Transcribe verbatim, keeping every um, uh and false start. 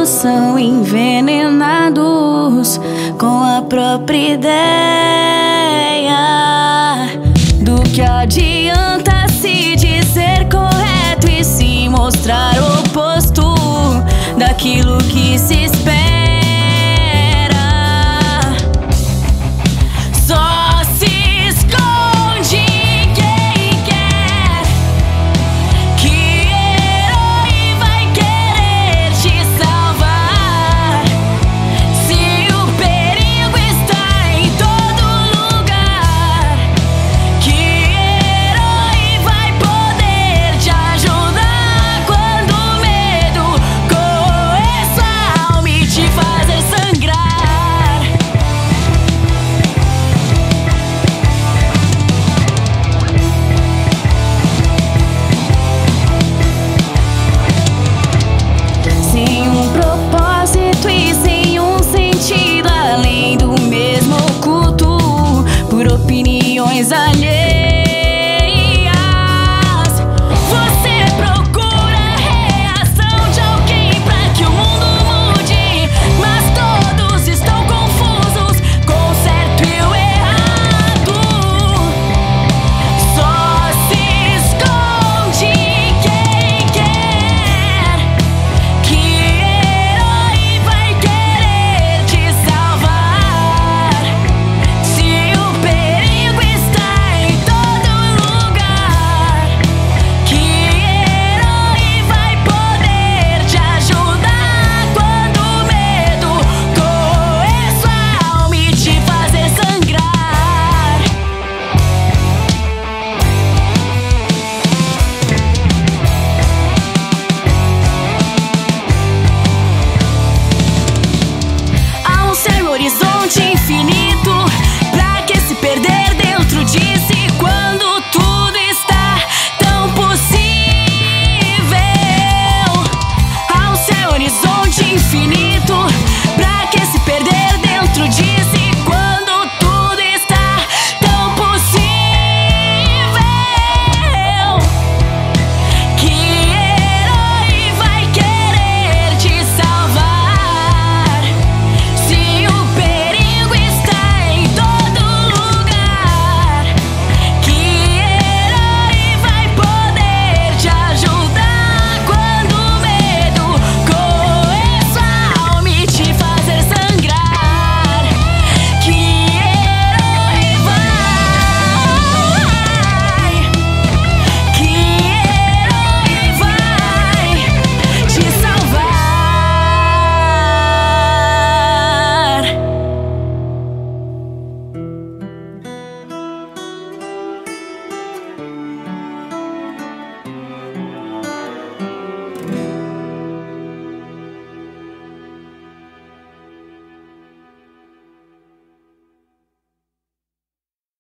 são envenenados com a própria ideia. Do que adianta se dizer correto e se mostrar oposto daquilo que se espera? Só se esconde quem quer que herói vai querer te salvar. Se o perigo está em todo lugar, que herói vai poder te ajudar quando o medo começa a alma e te fazer sangrar. Sem um propósito e sem um sentido além do mesmo oculto por opiniões alheias.